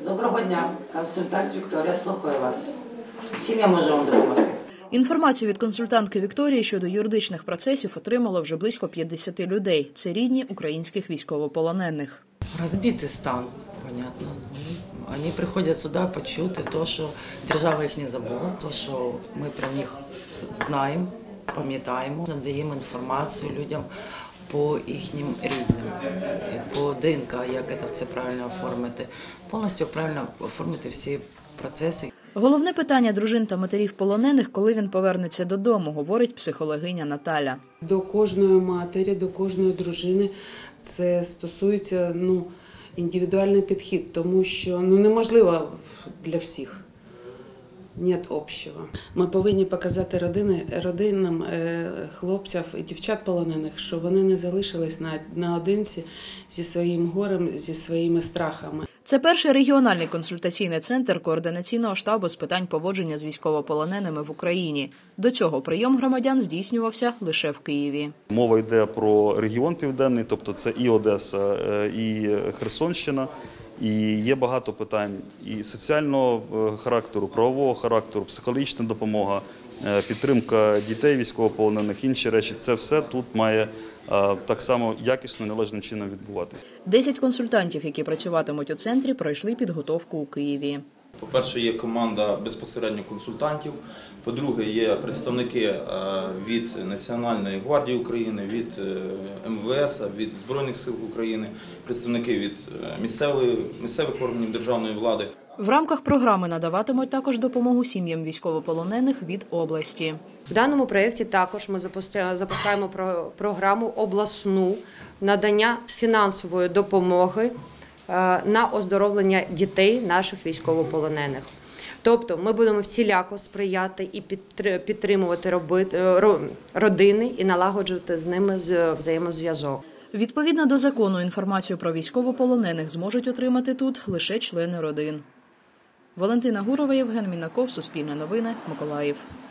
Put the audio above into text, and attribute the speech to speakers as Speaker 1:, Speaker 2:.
Speaker 1: Доброго дня, консультант Вікторія, слухаю вас. Чим я можу вам допомогти?
Speaker 2: Інформацію від консультантки Вікторії щодо юридичних процесів отримало вже близько 50 людей. Це рідні українських військовополонених.
Speaker 1: Розбитий стан, понятно. Вони приходять сюди почути те, що держава їх не забула, те, що ми про них знаємо, пам'ятаємо, надаємо інформацію людям по їхнім рідним, по ДНК, як це правильно оформити, повністю правильно оформити всі процеси.
Speaker 2: Головне питання дружин та матерів полонених, коли він повернеться додому, говорить психологиня Наталя.
Speaker 3: До кожної матері, до кожної дружини це стосується індивідуальний підхід, тому що неможливо для всіх. Нет общего. Ми повинні показати родинам хлопців і дівчат полонених, що вони не залишились наодинці зі своїм горем, зі своїми страхами.
Speaker 2: Це перший регіональний консультаційний центр координаційного штабу з питань поводження з військовополоненими в Україні. До цього прийом громадян здійснювався лише в Києві.
Speaker 4: Мова йде про регіон Південний, тобто це і Одеса, і Херсонщина. І є багато питань і соціального характеру, правового характеру, психологічна допомога, підтримка дітей військовополонених, інші речі. Це все тут має так само якісно і належним чином відбуватися.
Speaker 2: 10 консультантів, які працюватимуть у центрі, пройшли підготовку у Києві.
Speaker 5: По-перше, є команда безпосередньо консультантів. По-друге, є представники від Національної гвардії України, від МВС, від Збройних сил України, представники від місцевих органів державної влади.
Speaker 2: В рамках програми надаватимуть також допомогу сім'ям військовополонених від області.
Speaker 6: В даному проєкті також ми запускаємо програму обласну надання фінансової допомоги на оздоровлення дітей наших військовополонених. Тобто ми будемо всіляко сприяти і підтримувати родини і налагоджувати з ними взаємозв'язок.
Speaker 2: Відповідно до закону, інформацію про військовополонених зможуть отримати тут лише члени родин. Валентина Гурова, Євген Мінаков, Суспільне новини, Миколаїв.